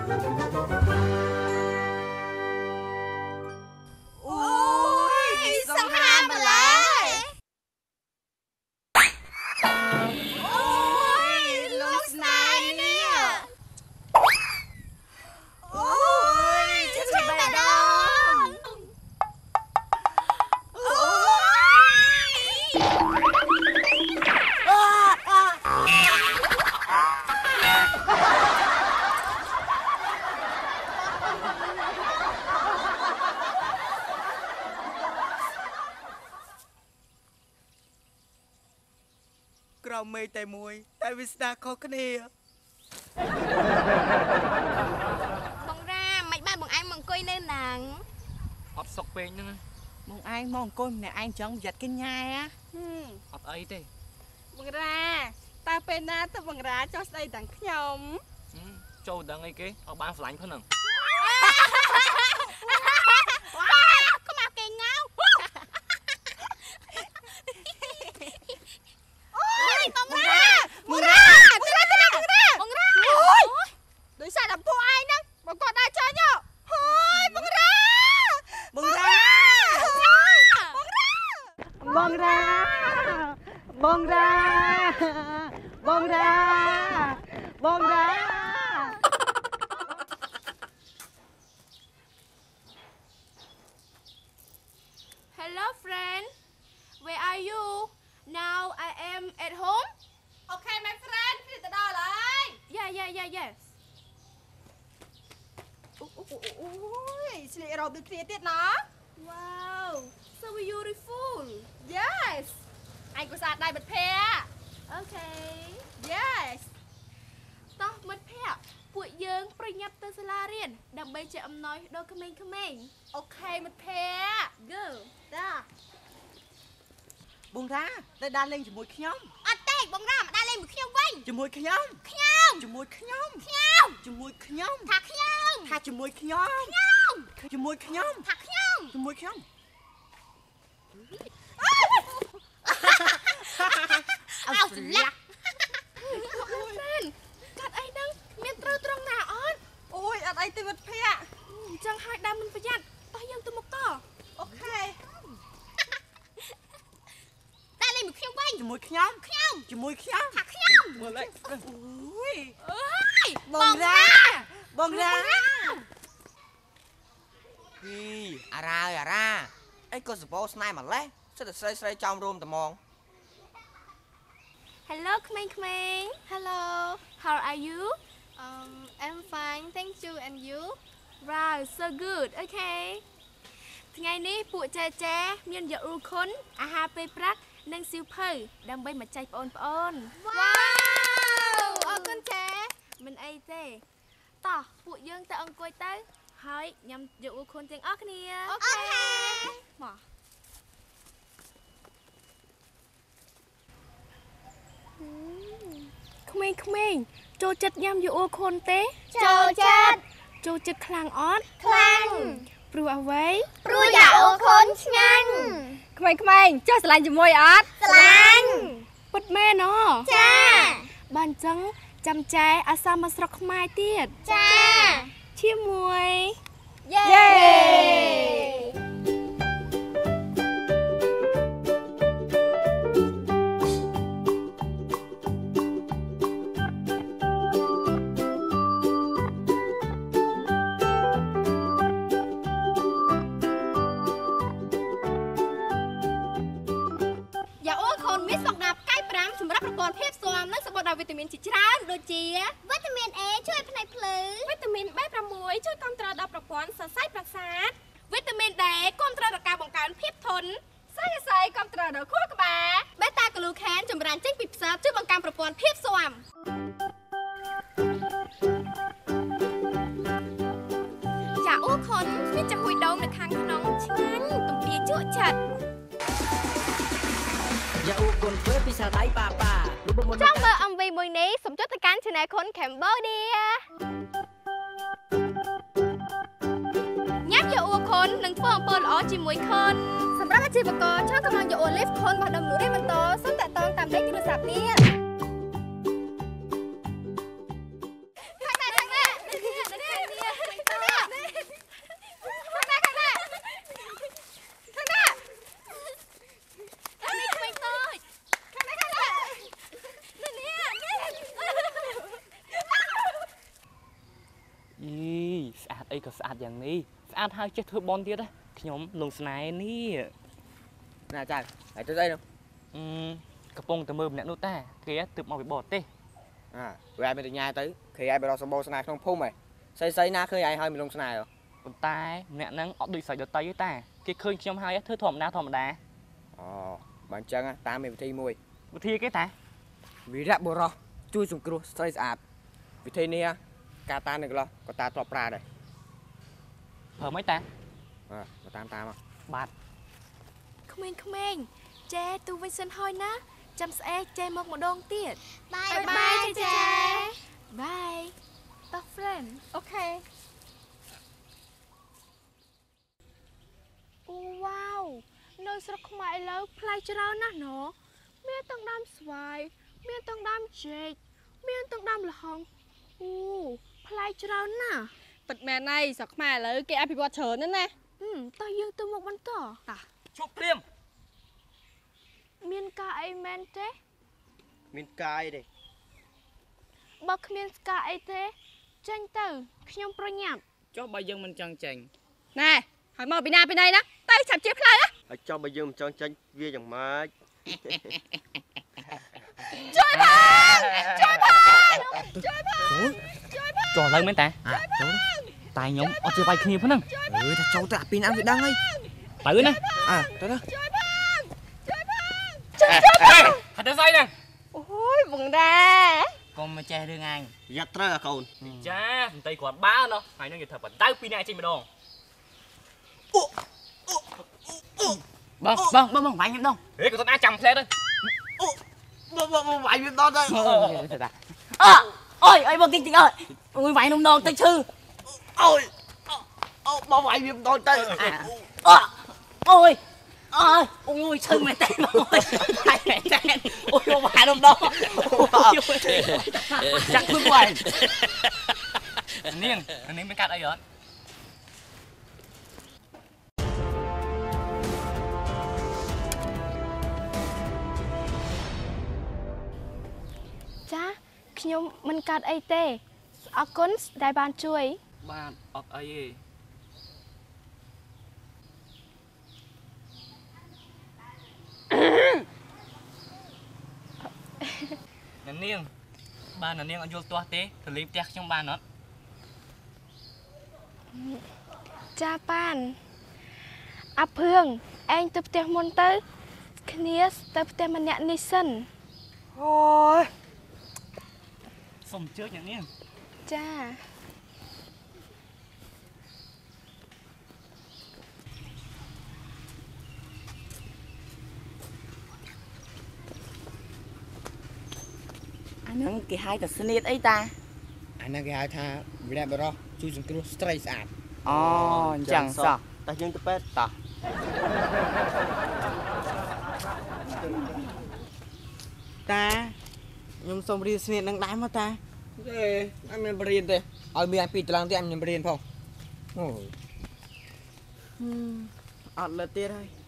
เราไม่แต่มวยแต่วิสดาเขาคะเนียบังราไม่บ้านบังไอ้มังกุยในหนังอดสกเป็นนึงบังไอ้มองก้นเนี่ยไอ้จังหยัดกินง่ายอะอดไอ้เต้บังราตาเป็นนะแต่บังราเจ้าใส่ดังขยมเจ้าดังไอ้เก๋เอาบ้านฝันเพื่อนหนึ่งก็มาเก่งเงาบังราบังราบังราโดยสารดับตัวไอ้นั่งบังกอดได้เจ้าเนี่ยเฮ้ยบังราบังราบังราบังราบังราบังรา Hello friend where are you now I am at home Okay my friend พี่จะได้อะไร yes โอ้ยสิริเราดูเครียดนะ Wow so beautiful Yes ไอ้กุศลได้บัดเพะ Okay Yes តោះមិត្តភ័ក្តិពួកយើងប្រញាប់ទៅសាលារៀនដើម្បីជាអំណោយដល់ក្មេងៗ Okay មិត្តភ័ក្តិ Go ចាបងរាទៅដើរលេងជាមួយខ្ញុំអត់ទេបងរាមកដើរលេងមួយខ្ញុំវិញជាមួយខ្ញុំជាមួយខ្ញុំជាមួយខ្ញុំថាខ្ញុំថាជាមួយខ្ញុំជាមួយខ្ញុំថាខ្ញុំជាមួយខ្ញុំអោស្លាក់កាត់អីហ្នឹងមានត្រូវត្រង់ណាអត់អូយអត់អីទេមិត្តភ័ក្តិអញ្ចឹងហើយដើមមិនប្រយ័ត្នតោះយើងទៅមុខតអូខេតែលេងមួយខ្ញុំវិញជាមួយខ្ញុំជាមួយខ្ញុំថាខ្ញុំមើលអូយអើយបងរាអារ៉ាអីក៏សបោស្នេហ៍ម្លេះសិតតែស្រីចំរួមត្មង Hello ក្មេងៗ Hello How are you I'm fine thank you and you Wow so good okay ថ្ងៃនេះពួកចែមានយករូខុនអាហារពេលព្រឹកនិងសៀវភៅដើម្បីមកចែកបងប្អូន Wow អរគុណចែមិនអីទេតោះពួកយើងទៅអង្គុយទៅហើយញ៉ាំយករូខុនទាំងអស់គ្នាអូខេមកក្មេងៗចូលចិត្តញ៉ាំយូអូខុនទេចូលចិត្តខ្លាំងអត់ខ្លាំងព្រោះអ្វីព្រោះយ៉ាអូខុនឆ្ងាញ់ក្មេងៗចុះស្រឡាញ់ជាមួយអត់ស្រឡាញ់ពិតមែនហ៎ចាបានអញ្ចឹងចាំចែអាសាមកស្រុកខ្មែរទៀតចាជាមួយយេវីតាមីនជាច្រើនដូចជាវីតាមីន A ជួយផ្នែកភ្លឺវីតាមីន B6 ជួយគ្រប់គ្រងដល់ប្រព័ន្ធសរសៃប្រសាទវីតាមីន D គ្រប់គ្រងដល់ការបង្កើនភាពធន់សាយសៃគ្រប់គ្រងដល់ខួរក្បាលបេតាក្លូខែនចម្រាញ់ចេញពីផ្សារជួយបង្កើនប្រព័ន្ធភាពស៊ាំយ៉ាអូខុនមានចំហុយដូងនៅខាងក្នុងឆ្ងាញ់ទំពាជក់ចិត្តយ៉ាអូខុនធ្វើពីសាដៃប៉ាចង់មើល MV មួយនេះសូមចុចទៅកាន់ Channel ខុន Cambodia ញ៉ាំយកអ៊ូខុននិងធ្វើអំពើល្អជាមួយខុនសម្រាប់អាជីវករចង់កម្មយកអ៊ូ Live ខុនរបស់ដំណួរនេះបន្តសូមតាក់ទងតាមលេខទូរស័ព្ទនេះអីក៏ស្អាតយ៉ាងនេះស្អាតហើយចេះធ្វើបនទៀតណាខ្ញុំលងស្នេហ៍នេះ Nè trời, lại tới đây đâu? កំពុងតែមើលម្នាក់នោះតាគេទើបមកពីបរទេស À, rồi ai bên từ nhà tới, khi ai bên đó sabo snai không phun mày. Xây na khơi ai hơi mình lông snai rồi. ប៉ុន្តែម្នាក់ហ្នឹងអត់ដូចសាច់ដតីទេតាគេឃើញខ្ញុំហើយធ្វើធម្មតា Ồ, bạn chân á, ta mình thi mùi. វិធីគេតា Vì rap bồ ro, chui sùng cua, xây ạp. Vì thế này á, cả ta này lo, có ta top ra đây. ប្រើមិនតា À, có ta mà. បាទក្មេងៗចេទូវិញសិនហើយណាចាំស្អែកចេមកម្ដងទៀត Bye bye ចេ bye តោះ friend Okay អូវ៉ាវនៅស្រុកខ្មែរឥឡូវផ្លែច្រើនណាស់ណមានទាំងដើមស្វាយមានទាំងដើមចេកមានទាំងដើមល្ហុងអូផ្លែច្រើនណាស់ Bật mẹ này, sao mà lấy cái áp bọt chớn nữa nè តោះយើងទៅមុខបន្តតាជប់ព្រាមមានការអីមែនទេ Mình cay đây. បើគ្មានស្ការអីទេចេញទៅខ្ញុំប្រញាប់ចុះបើយើងមិនចង់ចេញ Nè, hỏi mở bên này đó Tay chặt chiếc lại á ឲ្យចង់បើយើងមិនចង់ចាញ់វាយ៉ាងម៉េចជួយផងជួយផងចូលឡើងមែនតាចូលតែខ្ញុំអត់ជាវាយគ្នាផងហ្នឹង Ừ, thật trâu ta pin ăn Việt Nam ấy. ទៅណា À, tới đó. ហត់ទៅស្អីហ្នឹង Ôi, bụng ra កុំមកចេះរឿងអញយ៉ាត់ត្រូវអាកូនចាសន្តិគាត់បើណោះហើយនឹងគេធ្វើបដៅពីរនាក់ចេញម្ដងបងវាយខ្ញុំដងហេគាត់អាចចាំផ្លែទៅបងវាយវាដល់ទៅ ôi ôi bông kinh ơi ôi vải nông non tay sư អូយអូបងវាយវាដល់ទៅ ôi ôi ôi sư mày tên ôi phải mày tên ôi vải nông non chắc phương quầy នាងមានកាត់អីអត់ចាខ្ញុំមិនកាត់អីទេអរគុណដែលបានជួយបាទអត់អីទេនាងបាននាងអត់យល់ទាស់ទេទៅលេងផ្ទះខ្ញុំបានអត់ចាប៉ានអាភឿងឯងទៅផ្ទះមុនទៅគ្នាទៅផ្ទះម្នាក់នេះសិន ôi សុំជើញនាងចា anh nâng cái hai tờ sneet ấy ta Anh đang cái hai tha, vì rap bồ ro, chui sùng cua, xây ạp. ồ chẳng sao តែយើងទៅពេទ្យតោះ ta nhung xong đi sneet đang đái mà ta Ê, anh mình bền đây. Ôi, mình anh pì từ lăng thì anh mình bền không? Ôi. ọt lượt tiết thôi